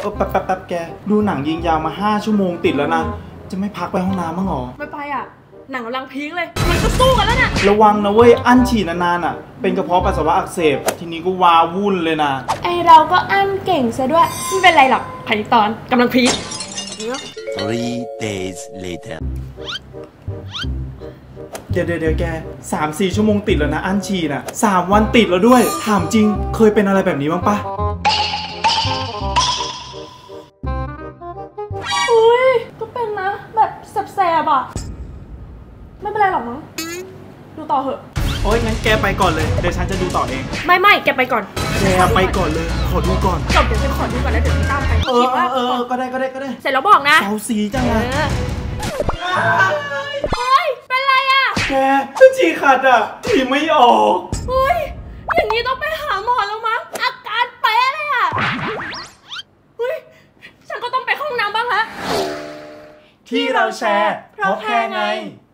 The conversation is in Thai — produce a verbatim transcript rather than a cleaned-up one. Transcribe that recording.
อแป๊บแป๊บแป๊บแกดูหนังยิงยาวมาห้าชั่วโมงติดแล้วนะจะไม่พักไปห้องน้ำมั้งหรอไม่ไปอ่ะหนังกำลังพีคเลยมันก็สู้กันแล้วน่ะระวังนะเว้ยอั้นฉี่นานๆอ่ะเป็นกระเพาะปัสสาวะอักเสบทีนี้ก็วาวุ่นเลยนะไอเราก็อั้นเก่งซะด้วยไม่เป็นไรหรอกพันตอนกำลังพีค Three days later เดี๋ยวเดี๋ยวแกสามสี่ชั่วโมงติดแล้วนะอั้นฉี่น่ะสามวันติดแล้วด้วยถามจริงเคยเป็นอะไรแบบนี้บ้างปะอุ้ยก็เป็นนะแบบแสบๆอ่ะไม่เป็นไรหรอกมั้งดูต่อเหอะโอ๊ยงั้นแกไปก่อนเลยเดี๋ยวฉันจะดูต่อเองไม่ไม่แกไปก่อนแกไปก่อนเลยขอดูก่อนจบเดี๋ยวฉันขอดูก่อนแล้วเดี๋ยวฉันตามไปเออเออก็ได้ก็ได้ก็ได้เสร็จแล้วบอกนะเสาสีจังเลยเฮ้ยเป็นไรอ่ะแกฉันฉี่ขาดอ่ะฉี่ไม่ออกเฮ้ยอย่างนี้ต้องไปหาหมอแล้วมั้งอาการเป๊ะเลยอ่ะเฮ้ยฉันก็ต้องไปห้องน้ำบ้างละที่เราแชร์เพราะแค่ไง